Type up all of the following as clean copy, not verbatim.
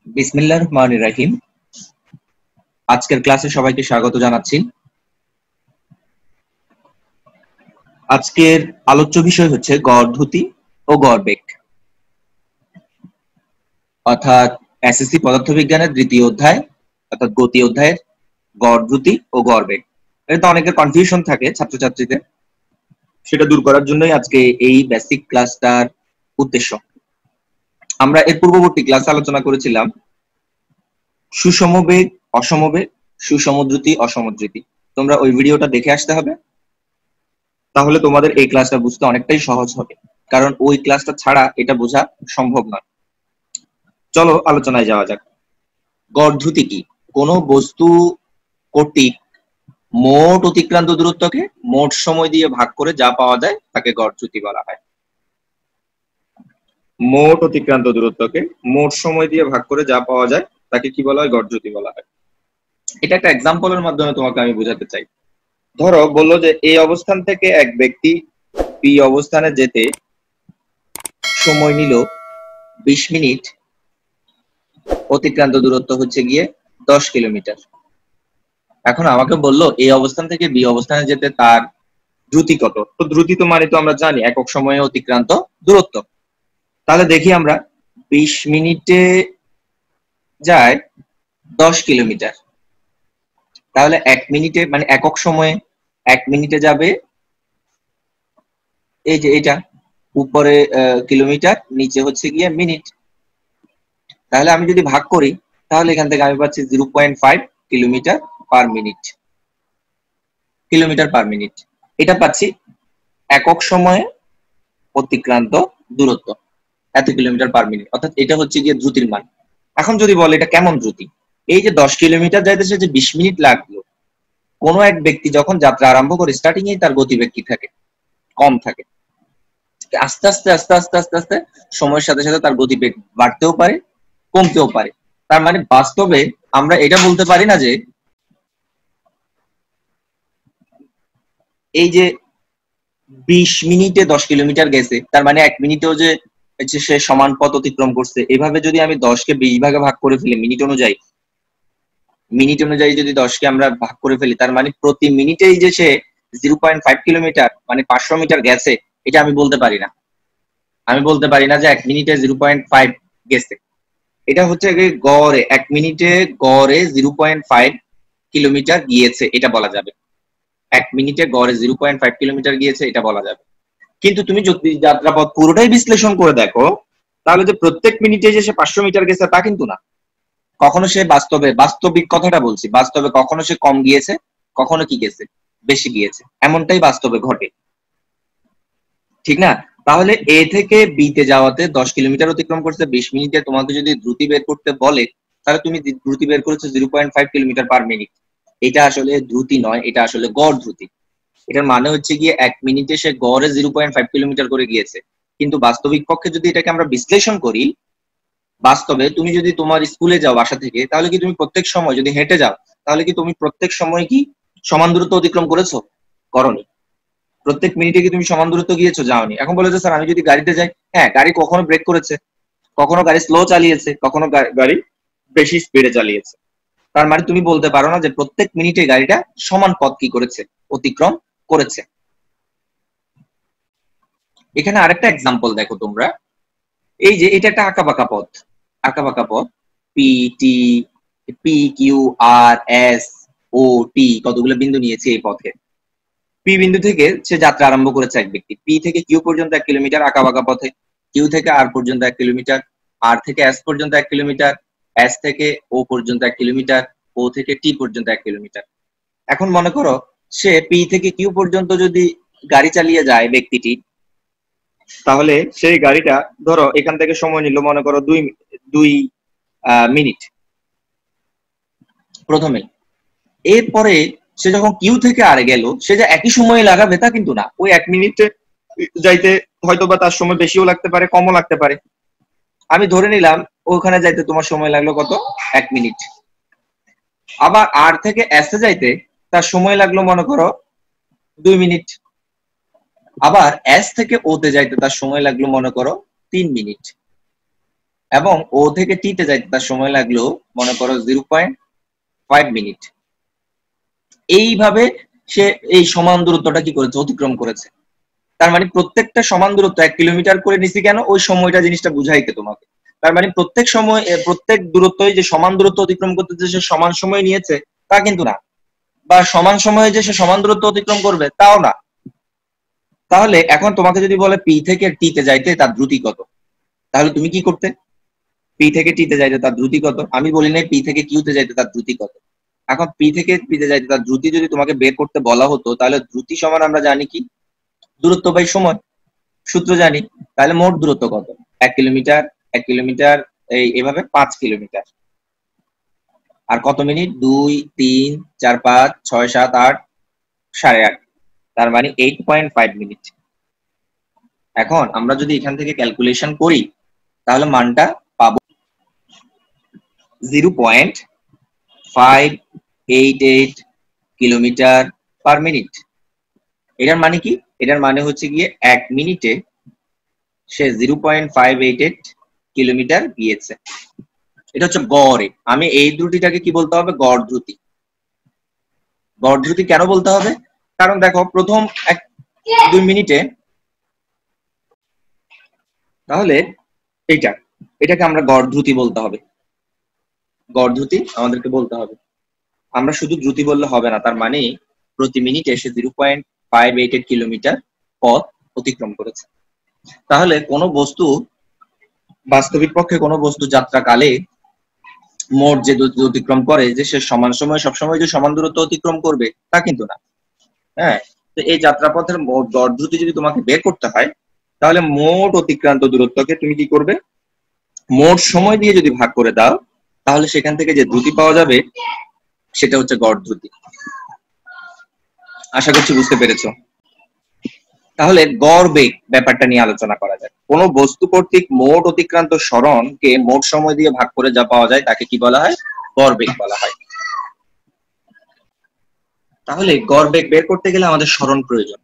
বিসমিল্লাহির রহমানির রহিম। আজকের ক্লাসে সবাইকে স্বাগত জানাচ্ছি। আজকের আলোচ্য বিষয় হচ্ছে গড় দ্রুতি ও গড়বেগ, অর্থাৎ এসএসসি পদার্থবিজ্ঞানের দ্বিতীয় অধ্যায় অর্থাৎ গতি অধ্যায়ের গড় দ্রুতি ও গড়বেগ। এটা অনেকের কনফিউশন থাকে ছাত্রছাত্রীদের, সেটা দূর করার জন্যই আজকে এই বেসিক ক্লাসটার উদ্দেশ্য। আমরা এর পূর্ববর্তী ক্লাসে আলোচনা করেছিলাম সুষম বেগ, অসম বেগ, সুষম দ্রুতি, অসম দ্রুতি। তোমরা ওই ভিডিওটা দেখে আসতে হবে, তাহলে তোমাদের এই ক্লাসটা বুঝতে অনেকটাই সহজ হবে, কারণ ওই ক্লাসটা ছাড়া এটা বোঝা সম্ভব নয়। চলো আলোচনায় যাওয়া যাক। গড় দ্রুতি কি? কোনো বস্তু কর্তৃক মোট অতিক্রান্ত দূরত্বকে মোট সময় দিয়ে ভাগ করে যা পাওয়া যায় তাকে গড় দ্রুতি বলা হয়। মোট অতিক্রান্ত দূরত্বকে মোট সময় দিয়ে ভাগ করে যা পাওয়া যায় তাকে কি বলা হয়? গড় দ্রুতি বলা হয়। এটা একটা এক্সাম্পলের মাধ্যমে তোমাকে আমি বোঝাতে চাই। ধরো বললো যে এই অবস্থান থেকে এক ব্যক্তি বি অবস্থানে যেতে সময় নিল 20 মিনিট, অতিক্রান্ত দূরত্ব হচ্ছে গিয়ে 10 কিলোমিটার। এখন আমাকে বললো এই অবস্থান থেকে বি অবস্থানে যেতে তার দ্রুতি কত। তো দ্রুতি তো মানে তো আমরা জানি একক সময়ে অতিক্রান্ত দূরত্ব। তাহলে দেখি আমরা 20 মিনিটে যায় 10 কিলোমিটার, তাহলে 1 মিনিটে মানে একক সময়ে 1 মিনিটে যাবে এই যে এটা উপরে কিলোমিটার, নিচে হচ্ছে গিয়ে মিনিট। তাহলে আমি যদি ভাগ করি তাহলে এখান থেকে আমি পাচ্ছি 0.5 kilometre per minute. Kilometre per minute এটা পাচ্ছি একক সময়ে অতিক্রান্ত দূরত্ব, এত কিলোমিটার পার মিনিট, অর্থাৎ এটা হচ্ছে গিয়ে দ্রুতির মান। এখন যদি বলে এটা কেমন দ্রুতি, এই যে 10 কিলোমিটার যাইতেছে যে 20 মিনিট লাগলো, কোনো এক ব্যক্তি যখন যাত্রা আরম্ভ করে স্টার্টিং এ তার গতিবেগ কি থাকে? কম থাকে। আস্তে আস্তে আস্তে আস্তে আস্তে আস্তে সময়ের সাথে সাথে তার গতিবেগ বাড়তেও পারে, কমতেও পারে। তার মানে বাস্তবে আমরা এটা বলতে পারি না যে এই যে 20 মিনিটে 10 কিলোমিটার গেছে তার মানে 1 মিনিটেও যে সে সমান পথ অতিক্রম করছে। এভাবে যদি আমি 10কে 20 ভাগে ভাগ করে ফেলি মিনিট অনুযায়ী যদি 10কে আমরা ভাগ করে ফেলি, তার মানে প্রতি মিনিটেই যে সে 0.5 কিলোমিটার মানে 500 মিটার গেছে, এটা আমি বলতে পারি না। আমি বলতে পারি না যে 1 মিনিটে 0.5 গেছে। এটা হচ্ছে গড়ে 1 মিনিটে গড়ে 0.5 কিলোমিটার গিয়েছে, এটা বলা যাবে। 1 মিনিটে গড়ে 0.5 কিলোমিটার গিয়েছে এটা বলা যাবে। কিন্তু তুমি যদি যাত্রাপথ পুরোটাই বিশ্লেষণ করে দেখো, তাহলে যে প্রত্যেক মিনিটে যে সে 500 মিটার গেছে তা কিন্তু না। কখনো সে বাস্তবিক কথাটা বলছি, বাস্তবে কখনো সে কম গিয়েছে, কখনো কি গেছে বেশি গিয়েছে, এমনটাই বাস্তবে ঘটে, ঠিক না? তাহলে এ থেকে বি তে যাওয়াতে 10 কিলোমিটার অতিক্রম করছে 20 মিনিটে। তোমাকে যদি দ্রুতি বের করতে বলে তাহলে তুমি দ্রুতি বের করেছো 0.5 কিলোমিটার পার মিনিট। এটা আসলে দ্রুতি নয়, এটা আসলে গড় দ্রুতি। এটার মানে হচ্ছে গিয়ে 1 মিনিটে সে গড়ে 0.5 কিলোমিটার করে গিয়েছে। কিন্তু বাস্তবিক পক্ষে যদি এটাকে আমরা বিশ্লেষণ করি, বাস্তবে তুমি যদি তোমার স্কুলে যাও বাসা থেকে, তাহলে কি তুমি প্রত্যেক সময় যদি হেঁটে যাও, তাহলে কি তুমি প্রত্যেক সময় কি সমান দূরত্ব অতিক্রম করেছো? করনি। প্রত্যেক মিনিটে কি তুমি সমান দূরত্ব গিয়েছো? যাওনি। এখন বলে যে স্যার আমি যদি গাড়িতে যাই, হ্যাঁ গাড়ি কখনো ব্রেক করেছে, কখনো গাড়ি স্লো চালিয়েছে, কখনো গাড়ি বেশি স্পিডে চালিয়েছে। তার মানে তুমি বলতে পারো না যে প্রত্যেক মিনিটে গাড়িটা সমান পথ কি করেছে? অতিক্রম করেছে। এখানে আরেকটা এক্সাম্পল দেখো তোমরা, এই যে এটা একটা আঁকাবাঁকা পথ, আঁকাবাঁকা পথ P T P Q R S O T, কতগুলো বিন্দু নিয়েছে এই পথে। পি বিন্দু থেকে সে যাত্রা আরম্ভ করেছে এক ব্যক্তি, পি থেকে কিউ পর্যন্ত 1 কিলোমিটার আঁকাবাঁকা পথে, কিউ থেকে আর পর্যন্ত 1 কিলোমিটার, আর থেকে এস পর্যন্ত 1 কিলোমিটার, এস থেকে ও পর্যন্ত 1 কিলোমিটার, ও থেকে টি পর্যন্ত 1 কিলোমিটার। এখন মনে করো সে পি থেকে কিউ পর্যন্ত যদি গাড়ি চালিয়ে যায় ব্যক্তিটি, তাহলে সেই গাড়িটা ধরো এখান থেকে সময় নিল মনে করো 2 মিনিট প্রথমে। এরপরে সে যখন কিউ থেকে আরে গেল, সে যে একই সময় লাগাবে তা কিন্তু না। ওই 1 মিনিটে যাইতে হয়তো বা তার সময় বেশিও লাগতে পারে, কমও লাগতে পারে। আমি ধরে নিলাম ওখানে যাইতে তোমার সময় লাগলো কত? 1 মিনিট। আবার আর থেকে এস এ যাইতে তার সময় লাগলো মনে করো 2 মিনিট। আবার এস থেকে ও তে যাইতে তার সময় লাগলো মনে করো 3 মিনিট। এবং ও থেকে টি তে যাইতে তার সময় লাগলো মনে করো 0.5 মিনিট। এইভাবে সে এই সমান দূরত্বটা কি করেছে, অতিক্রম করেছে। তার মানে প্রত্যেকটা সমান দূরত্ব 1 কিলোমিটার করে নিছি কেন, ওই সময়টা জিনিসটা বুঝাইতে তোমাকে। তার মানে প্রত্যেক সময় প্রত্যেক দূরত্বই যে সমান দূরত্ব অতিক্রম করতে যে সে সমান সময় নিয়েছে তা কিন্তু না, বা সমান সময়ে যে সে সমান দূরত্ব অতিক্রম করবে তাও না। তাহলে এখন তোমাকে যদি বলে পি থেকে টি তে যাইতে তার দ্রুতি কত, তাহলে তুমি কি করতে? পি থেকে টি তে যাইতে তার দ্রুতি কত, আমি বলি নাই পি থেকে কিউ তে যাইতে তার দ্রুতি কত। এখন পি থেকে পি তে যাইতে তার দ্রুতি যদি তোমাকে বের করতে বলা হতো, তাহলে দ্রুতি সমান আমরা জানি কি, দূরত্ব বাই সময়, সূত্র জানি। তাহলে মোট দূরত্ব কত, 1 কিলোমিটার, 1 কিলোমিটার, এইভাবে 5 কিলোমিটার। আর কত মিনিট, 2, 3, 4, 5, 6, 7, 8, 8.5, তার মানে 8.5 মিনিট। এখন আমরা যদি এখান থেকে ক্যালকুলেশন করি তাহলে মানটা পাবো 0.588 কিলোমিটার পার মিনিট। এটার মানে কি, এটার মানে হচ্ছে গিয়ে 1 মিনিটে সে 0.588 কিলোমিটার গিয়েছে। এটা হচ্ছে গড়ে। আমি এই দ্রুতিটাকে কি বলতে হবে, গড় দ্রুতি। গড় দ্রুতি কেন বলতে হবে, কারণ দেখো প্রথম 1-2 মিনিটে, তাহলে এটাকে আমরা গড় দ্রুতি বলতে হবে, গড় দ্রুতি আমাদেরকে বলতে হবে। আমরা শুধু দ্রুতি বললে হবে না, তার মানে প্রতি মিনিটে সে 0.588 কিলোমিটার পথ অতিক্রম করেছে। তাহলে কোনো বস্তু, বাস্তবিক পক্ষে কোনো বস্তু যাত্রাকালে মোট যে দূরত্ব অতিক্রম করে যে সে সমান সময় সবসময় যে সমান দূরত্ব অতিক্রম করবে তা কিন্তু না। হ্যাঁ, তো এই যাত্রাপথের মোট গড় দ্রুতি যদি তোমাকে বের করতে হয়, তাহলে মোট অতিক্রান্ত দূরত্বকে তুমি কি করবে, মোট সময় দিয়ে যদি ভাগ করে দাও, তাহলে সেখান থেকে যে দ্রুতি পাওয়া যাবে সেটা হচ্ছে গড় দ্রুতি। আশা করছি বুঝতে পেরেছো। তাহলে গড় বেগ ব্যাপারটা নিয়ে আলোচনা করা যায়। কোন বস্তু কর্তৃক মোট অতিক্রান্ত সরণকে মোট সময় দিয়ে ভাগ করে যা পাওয়া যায় তাকে কি বলা হয়, গড় বেগ বলা হয়। তাহলে গড় বেগ বের করতে গেলে আমাদের সরণ প্রয়োজন,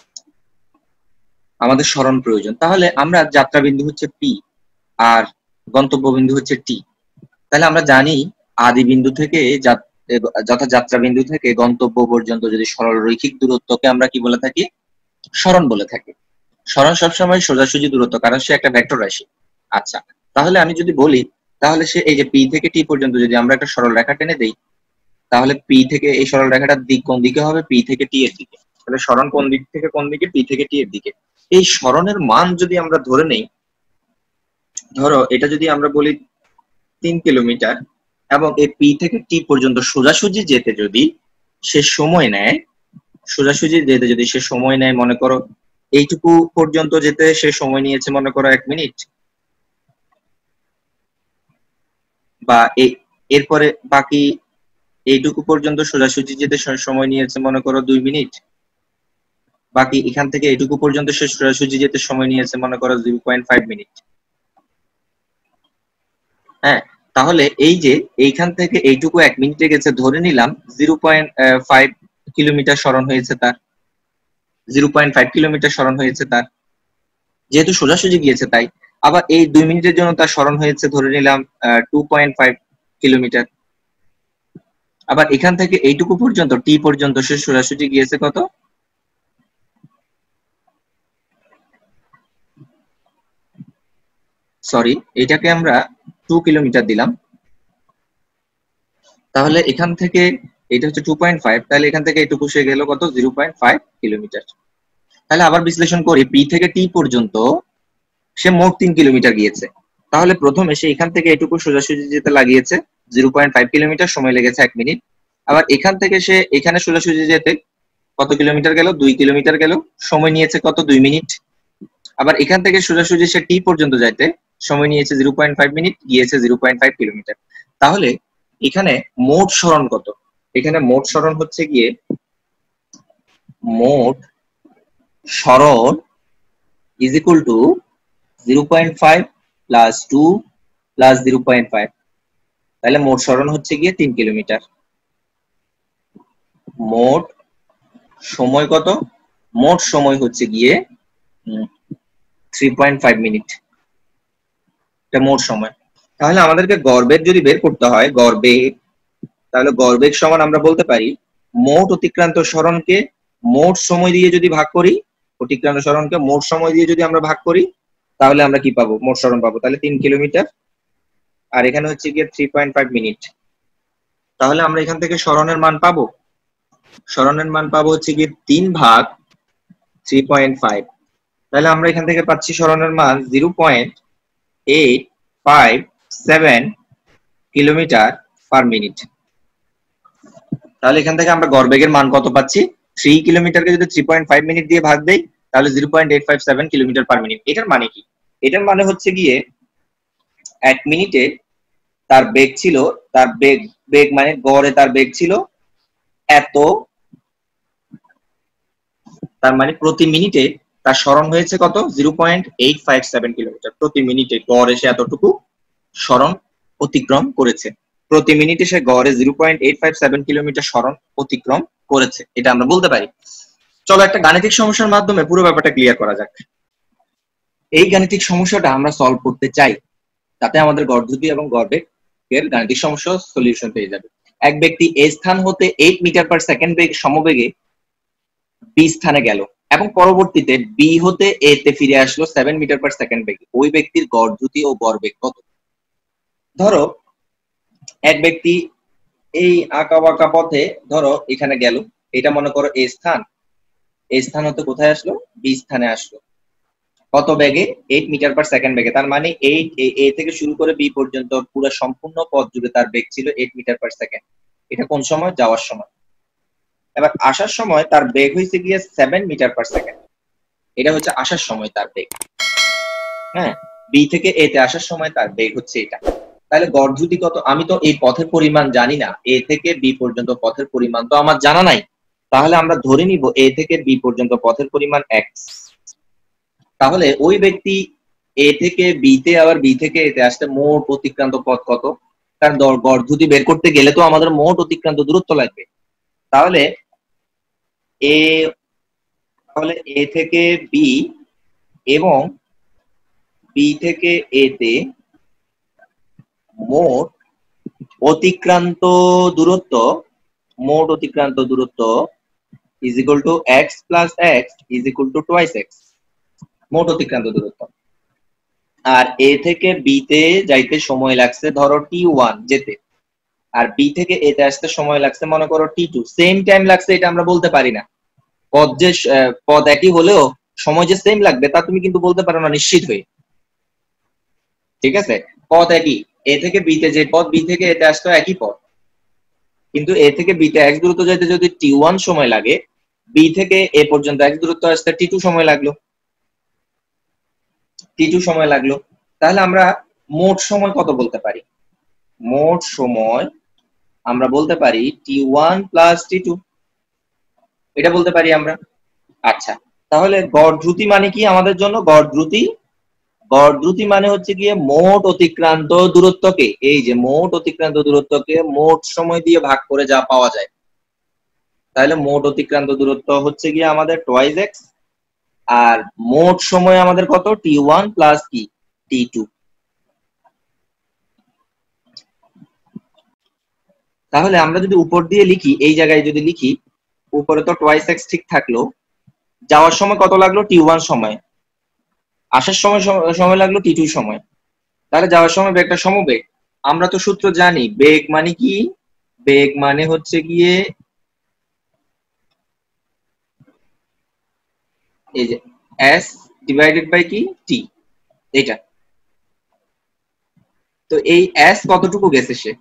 আমাদের সরণ প্রয়োজন। তাহলে আমরা যাত্রা বিন্দু হচ্ছে পি আর গন্তব্য বিন্দু হচ্ছে টি। তাহলে আমরা জানি আদি বিন্দু থেকে যথা যাত্রা বিন্দু থেকে গন্তব্য পর্যন্ত যদি সরল রৈখিক দূরত্বকে আমরা কি বলে থাকি, সরণ বলে থাকি। সরণ সবসময় সোজাসুজি দূরত্ব, কারণ সে একটা ভেক্টর রাশি। আচ্ছা, তাহলে আমি যদি বলি, তাহলে সে এই যে পি থেকে টি পর্যন্ত যদি আমরা একটা সরল রেখা টেনে দেই, তাহলে পি থেকে এই সরল রেখাটার দিক কোন দিকে হবে, পি থেকে টি এর দিকে। তাহলে সরণ কোন দিক থেকে কোন দিকে, পি থেকে টি এর দিকে। এই সরণের মান যদি আমরা ধরে নেই, ধরো এটা যদি আমরা বলি 3 কিলোমিটার, এবং এই পি থেকে টি পর্যন্ত সোজাসুজি যেতে যদি সে সময় নেয়, সোজাসুজি যেতে যদি সে সময় নেয়, মনে করো এইটুকু পর্যন্ত যেতে সে সময় নিয়েছে মনে করো 1 মিনিট, বা এরপরে বাকি এইটুকু পর্যন্ত সোজাসুজি যেতে সময় নিয়েছে মনে করো 2 মিনিট, বাকি এখান থেকে এইটুকু পর্যন্ত সে সোজাসুজি যেতে সময় নিয়েছে মনে করো 0.5 মিনিট। হ্যাঁ, তাহলে এই যে এইখান থেকে এইটুকু 1 মিনিটে গেছে, ধরে নিলাম 0.5 কিলোমিটার সরণ হয়েছে তার, 0.5 কিলোমিটার সরণ হয়েছে তার, যেহেতু সোজাসুজি গিয়েছে তাই। আবার এই 2 মিনিটের জন্য তার সরণ হয়েছে ধরে নিলাম 2.5 কিলোমিটার। আবার এখান থেকে এইটুকু পর্যন্ত টি পর্যন্ত সে সোজাসুজি গিয়েছে কত, সরি এটাকে আমরা 2 কিলোমিটার দিলাম। তাহলে এখান থেকে এটা হচ্ছে 2.5, তাহলে এখান থেকে এইটুকু সে গেল কত, 0.5 কিলোমিটার। তাহলে আবার বিশ্লেষণ করি, পি থেকে টি পর্যন্ত সে মোট 3 কিলোমিটার গিয়েছে। তাহলে প্রথমে সে এখান থেকে এটুকু সোজাসুজি যেতে লাগিয়েছে 0.5 কিলোমিটার, সময় লেগেছে 1 মিনিট। আবার এখান থেকে সে এখানে সোজাসুজি যেতে কত কিলোমিটার গেল, 2 কিলোমিটার গেল, সময় নিয়েছে কত, 2 মিনিট। আবার এখান থেকে সোজাসুজি সে টি পর্যন্ত যাইতে সময় নিয়েছে 0.5 মিনিট, গিয়েছে 0.5 কিলোমিটার। তাহলে এখানে মোট সরণ কত, এখানে মোট সরণ হচ্ছে গিয়ে, মোট সরণ is equal to 0.5 plus 2 plus 0.5, তাহলে মোট সরণ হচ্ছে গিয়ে 3 কিলোমিটার। মোট সময় কত, মোট সময় হচ্ছে গিয়ে 3.5 মিনিট, এটা মোট সময়। তাহলে আমাদেরকে গড় বেগ যদি বের করতে হয়, গড় বেগ, তাহলে গড় বেগ সমান আমরা বলতে পারি মোট অতিক্রান্ত সরণকে মোট সময় দিয়ে যদি ভাগ করি, অতিক্রান্ত সরণকে মোট সময় দিয়ে যদি আমরা ভাগ করি, তাহলে আমরা কি পাবো? মোট সরণ পাবো। তাহলে 3 কিলোমিটার, আর এখানে হচ্ছে গিয়ে 3.5 মিনিট। তাহলে আমরা এখান থেকে সরণের মান পাবো, সরণের মান পাবো হচ্ছে গিয়ে 3 ভাগ 3.5। তাহলে আমরা এখান থেকে পাচ্ছি সরণের মান 0.857 কিলোমিটার পার মিনিট। তাহলে এখান থেকে আমরা গড় বেগের মান কত পাচ্ছি? 3 কিলোমিটারকে যদি 3.5 মিনিট দিয়ে ভাগ দেই, তাহলে 0.857 কিলোমিটার পার মিনিট। এটার মানে কি? এটার মানে হচ্ছে গিয়ে 1 মিনিটে তার বেগ ছিল, তার বেগ মানে গড়ে তার বেগ ছিল এত, তার মানে প্রতি মিনিটে তার সরণ হয়েছে কত? 0.857 কিলোমিটার প্রতি মিনিটে গড়ে সে এতটুকু সরণ অতিক্রম করেছে। প্রতি মিনিটে সে গড়ে 0.857 কিলোমিটার সরণ অতিক্রম করেছে, এটা আমরা বলতে পারি। চলো একটা গাণিতিক সমস্যার মাধ্যমে পুরো ব্যাপারটা ক্লিয়ার করা যাক। এই গাণিতিক সমস্যাটা আমরা সলভ করতে চাই, তাতে আমাদের গড় দ্রুতি এবং গড় বেগ এর গাণিতিক সমস্যা সলিউশন পেয়ে যাবে। এক ব্যক্তি এ স্থান হতে 8 মিটার পার সেকেন্ড বেগ সমবেগে বি স্থানে গেল এবং পরবর্তীতে বি হতে এ তে ফিরে আসলো 7 মিটার পার সেকেন্ড বেগে। ওই ব্যক্তির গড় দ্রুতি ও গড় বেগ কত? ধরো এক ব্যক্তি এই আঁকা বাঁকা পথে ধরো এখানে গেল, এটা মনে করো এ স্থান, এ স্থান হতে কোথায় আসলো? বি স্থানে আসলো। কত বেগে? 8 মিটার পার সেকেন্ড বেগে। তার মানে এ থেকে শুরু করে বি পর্যন্ত পুরো সম্পূর্ণ পথ জুড়ে তার বেগ ছিল 8 মিটার পার সেকেন্ড। এটা কোন সময়? যাওয়ার সময়। এবার আসার সময় তার বেগ হয়েছে গিয়ে 7 মিটার পার সেকেন্ড। এটা হচ্ছে আসার সময় তার বেগ। হ্যাঁ, বি থেকে এ তে আসার সময় তার বেগ হচ্ছে এটা। তাহলে গড় দ্রুতি কত? আমি তো এই পথের পরিমাণ জানি না, এ থেকে বি পর্যন্ত পথের পরিমাণ তো আমার জানা নাই। তাহলে আমরা ধরে নিব এ থেকে বি পর্যন্ত পথের পরিমাণ x। তাহলে ওই ব্যক্তি এ থেকে বি তে আবার বি থেকে এতে আসতে মোট অতিক্রান্ত পথ কত? কারণ গড় দ্রুতি বের করতে গেলে তো আমাদের মোট অতিক্রান্ত দূরত্ব লাগবে। তাহলে এ তাহলে এ থেকে বি এবং বি থেকে এ তে মোট অতিক্রান্ত দূরত্ব, মোট অতিক্রান্ত দূরত্ব is equal to x plus x is equal to twice x, মোট অতিক্রান্ত দূরত্ব। আর এ থেকে বি তে যাইতে সময় লাগছে ধরো t1 যেতে, আর বি থেকে এ তে আসতে সময় লাগছে মনে করো t2। সেম টাইম লাগছে এটা আমরা বলতে পারি না। পদ একই হলেও সময় যে সেম লাগবে তা তুমি কিন্তু বলতে পারো না নিশ্চিত হয়ে। ঠিক আছে, পথ একই, এ থেকে বি তে যে পথ বি থেকে এতে আসতো একই পথ, কিন্তু এ থেকে বি তে x দূরত্ব যাইতে যদি t1 সময় লাগে, বি থেকে এ পর্যন্ত x দূরত্ব আসতে t2 সময় লাগলো, t2 সময় লাগলো। তাহলে আমরা মোট সময় কত বলতে পারি? মোট সময় আমরা বলতে পারি t1 প্লাস t2, এটা বলতে পারি আমরা। আচ্ছা, তাহলে গড় দ্রুতি মানে কি আমাদের জন্য? গড় দ্রুতি মানে হচ্ছে গিয়ে মোট অতিক্রান্ত দূরত্বকে, এই যে মোট অতিক্রান্ত দূরত্বকে মোট সময় দিয়ে ভাগ করে যা পাওয়া যায়। তাহলে মোট অতিক্রান্ত দূরত্ব হচ্ছে গিয়ে আমাদের টোয়াইস x, আর মোট সময় আমাদের কত? t1 প্লাস কি t2। তাহলে আমরা যদি উপর দিয়ে লিখি, এই জায়গায় যদি লিখি, উপরে তো টোয়াইস x ঠিক থাকলো, যাওয়ার সময় কত লাগলো? t1 সময়, আসার সময় সময় লাগলো t2 সময়। তাহলে যাওয়ার সময় বেগটা সমবেগ। আমরা তো সূত্র জানি, বেগ মানে কি? বেগ মানে হচ্ছে গিয়ে এই যে s ডিভাইডেড বাই কি t, এটা। তো এই s কতটুকু গেছে সে,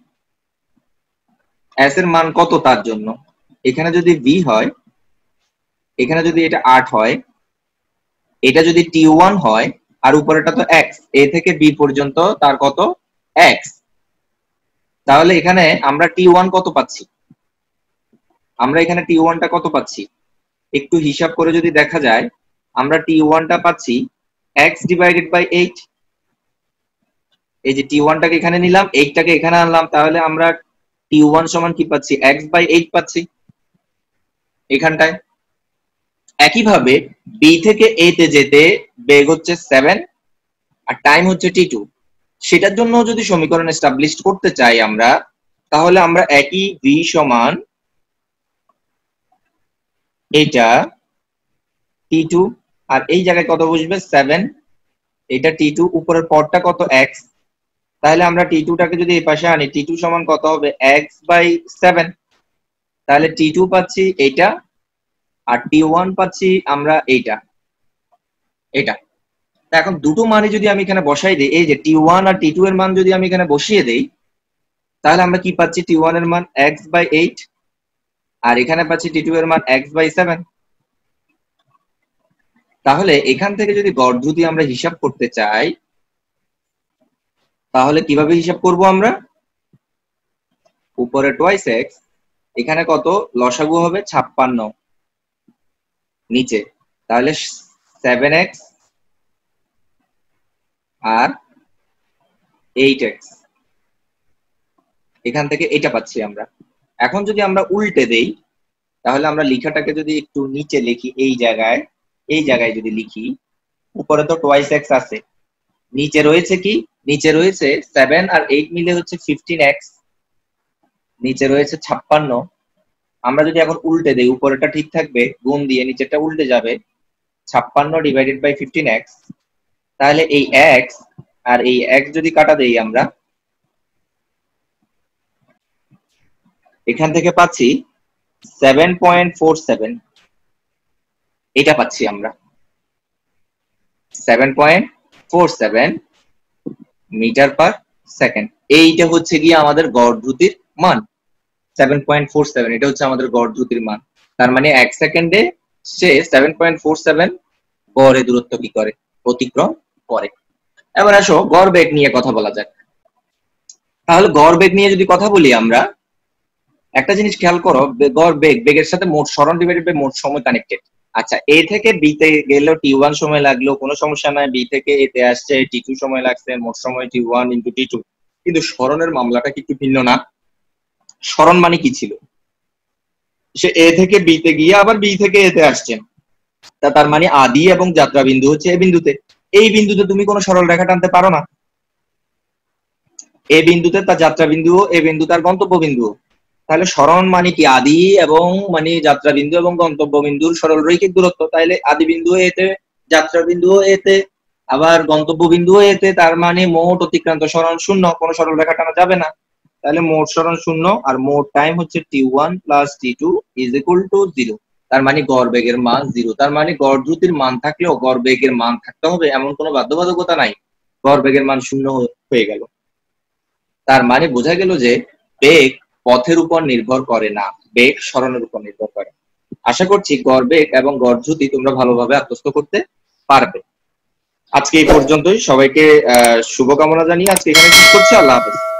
s এর মান কত তার জন্য? এখানে যদি v হয়, এখানে যদি এটা 8 হয়, এটা যদি t1 হয়, আর উপরেটা তো x, a থেকে b পর্যন্ত তার কত? x। তাহলে এখানে আমরা t1 কত পাচ্ছি? আমরা এখানে t1 টা কত পাচ্ছি? একটু হিসাব করে যদি দেখা যায়, আমরা t1 টা পাচ্ছি x ডিভাইডেড বাই 8। এই যে t1 টাকে এখানে নিলাম, 8 টাকে এখানে আনলাম, তাহলে আমরা t1 সমান কি পাচ্ছি? x বাই 8 পাচ্ছি এখানটায়। একইভাবে b থেকে a তে যেতে বেগ হচ্ছে 7 আর টাইম হচ্ছে t2। সেটার জন্য যদি সমীকরণ এস্টাবলিশ করতে চাই আমরা, তাহলে আমরা একই v সমান এটা t2, আর এই জায়গায় কত বসবে 7, এটা t2, উপরের পদটা কত x, তাহলে আমরা t2 টাকে যদি এই পাশে আনি, t2 সমান কত হবে x/7, তাহলে t2 পাচ্ছি এইটা, আর t1 পাচ্ছি আমরা এইটা। এখন দুটো মানে যদি আমি এখানে বসাই দিই, এই যে t1 আর t2 এর মান যদি আমি এখানে বসিয়ে দেই, তাহলে আমরা কি পাচ্ছি, t1 এর মান x/8, আর এখানে পাচ্ছি t2 এর মান x/7। তাহলে এখান থেকে যদি গড় দ্রুতি আমরা হিসাব করতে চাই, তাহলে কিভাবে হিসাব করব আমরা, উপরে টুয়াইস x, এখানে কত লসাগু হবে 56, নিচে তাহলে 7x আর 8x, এখান থেকে এটা পাচ্ছি আমরা। এখন যদি আমরা উল্টে দেই, তাহলে আমরা লেখাটাকে যদি একটু নিচে লিখি, এই জায়গায় যদি লিখি, উপরে তো টুয়াইস x আছে, নিচে রয়েছে কি, নিচে রয়েছে 7 আর 8 মিলে হচ্ছে 15x, নিচে রয়েছে 56। আমরা যদি এখন উল্টে দেই, উপরেটা ঠিক থাকবে, গুণ দিয়ে নিচেরটা উল্টে যাবে, 56/15x, তাহলে এই x আর এই x যদি কাটা দেই আমরা, এখান থেকে পাচ্ছি 7.47, এটা পাচ্ছি আমরা 7.47 মিটার পার সেকেন্ড। এইটা হচ্ছে গিয়ে আমাদের গড় দ্রুতির মান 7.47, এটা হচ্ছে আমাদের গড় দ্রুতির মান। তার মানে 1 সেকেন্ডে সে 7.47 গড়ে দূরত্ব কি করে, অতিক্রম করে। এবার আসো গড় বেগ নিয়ে কথা বলা যাক। তাহলে গড় বেগ নিয়ে যদি কথা বলি আমরা, একটা জিনিস খেয়াল করো, গড় বেগের সাথে মোট সরণ ডিভাইডেড বাই মোট সময় কানেক্টেড। আচ্ছা, এ থেকে বি তে গেলেও t1 সময় লাগলো, কোনো সমস্যা নাই, বি থেকে এ তে আসছে t2 সময় লাগছে, মোট সময় t1 × t2। কিন্তু সরণের মামলাটা কি একটু ভিন্ন না? সরণ মানে কি ছিল, সে এ থেকে বি তে গিয়ে আবার বি থেকে এ তে আসছেন, তার মানে আদি এবং যাত্রা বিন্দু হচ্ছে এই বিন্দুতে। এই বিন্দুতে তুমি কোনো সরল রেখা টানতে পারো না। এই বিন্দুতে তার যাত্রা বিন্দু, এই বিন্দু তার গন্তব্য বিন্দু। তাহলে সরণ মানে কি, আদি এবং মানে যাত্রা বিন্দু এবং গন্তব্য বিন্দুর সরল রৈখিক দূরত্ব। তাহলে আদি বিন্দু এতে, যাত্রা বিন্দু এতে, আবার গন্তব্য বিন্দু এতে, তার মানে মোট অতিক্রান্ত সরণ 0, কোনো সরল রেখা টানা যাবে না। তাহলে মোট সরণ 0 আর মোট টাইম হচ্ছে t1 + t2 = 0। তার মানে গড় বেগের মান 0। তার মানে গড় দ্রুতির মান থাকলেও গড় বেগের মান থাকতে হবে এমন কোনো বাধ্যবাধকতা নাই। গড় বেগের মান 0 হয়ে গেল। তার মানে বোঝা গেল যে বেগ পথের উপর নির্ভর করে না, বেগ সরণের উপর নির্ভর করে। আশা করছি গড় বেগ এবং গড় দ্রুতি তোমরা ভালোভাবে আত্মস্থ করতে পারবে। আজকে এই পর্যন্তই। সবাইকে শুভকামনা জানিয়ে আজকে এখানে শেষ করছি। আল্লাহ হাফেজ।